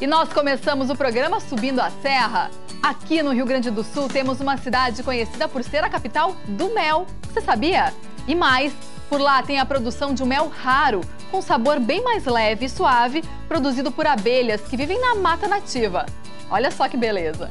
E nós começamos o programa subindo a serra. Aqui no Rio Grande do Sul temos uma cidade conhecida por ser a capital do mel. Você sabia? E mais, por lá tem a produção de um mel raro, com sabor bem mais leve e suave, produzido por abelhas que vivem na mata nativa. Olha só que beleza!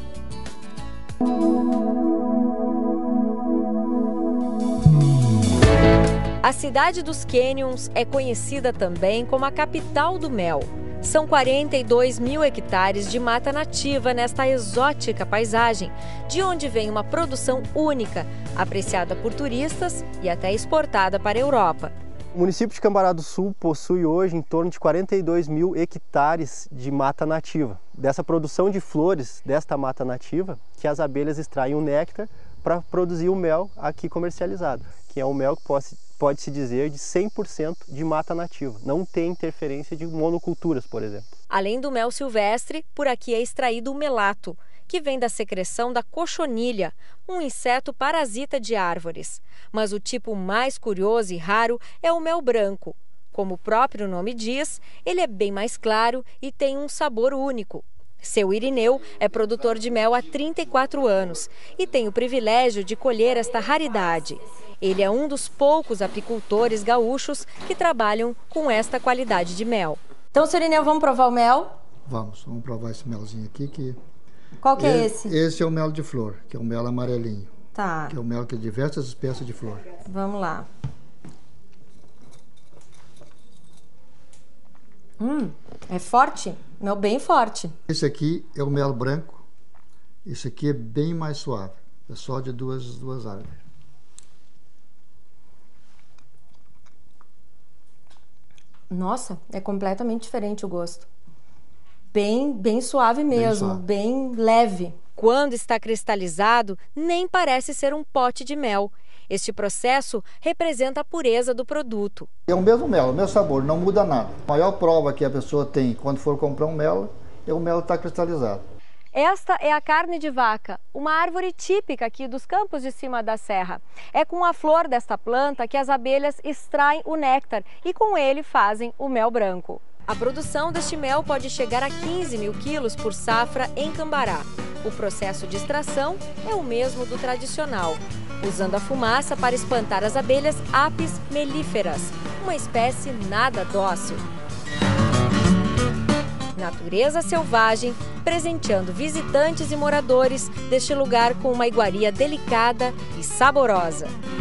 A cidade dos Canyons é conhecida também como a capital do mel. São 42 mil hectares de mata nativa nesta exótica paisagem, de onde vem uma produção única, apreciada por turistas e até exportada para a Europa. O município de Cambará do Sul possui hoje em torno de 42 mil hectares de mata nativa. Dessa produção de flores desta mata nativa, que as abelhas extraem o néctar para produzir o mel aqui comercializado, que é um mel que pode-se dizer de 100% de mata nativa. Não tem interferência de monoculturas, por exemplo. Além do mel silvestre, por aqui é extraído o melato, que vem da secreção da cochonilha, um inseto parasita de árvores. Mas o tipo mais curioso e raro é o mel branco. Como o próprio nome diz, ele é bem mais claro e tem um sabor único. Seu Irineu é produtor de mel há 34 anos e tem o privilégio de colher esta raridade. Ele é um dos poucos apicultores gaúchos que trabalham com esta qualidade de mel. Então, seu Irineu, vamos provar o mel? Vamos provar esse melzinho aqui. Qual que é esse? Esse é o mel de flor, que é o mel amarelinho. Tá. Que é o mel que é diversas espécies de flor. Vamos lá. É forte? Mel bem forte. Esse aqui é o mel branco. Esse aqui é bem mais suave. É só de duas árvores. Nossa, é completamente diferente o gosto. Bem suave mesmo, bem leve. Quando está cristalizado, nem parece ser um pote de mel. Este processo representa a pureza do produto. É o mesmo mel, o mesmo sabor, não muda nada. A maior prova que a pessoa tem quando for comprar um mel é o mel estar cristalizado. Esta é a carne de vaca, uma árvore típica aqui dos campos de cima da serra. É com a flor desta planta que as abelhas extraem o néctar e com ele fazem o mel branco. A produção deste mel pode chegar a 15 mil quilos por safra em Cambará. O processo de extração é o mesmo do tradicional, usando a fumaça para espantar as abelhas apis mellíferas, uma espécie nada dócil. Natureza selvagem, presenteando visitantes e moradores deste lugar com uma iguaria delicada e saborosa.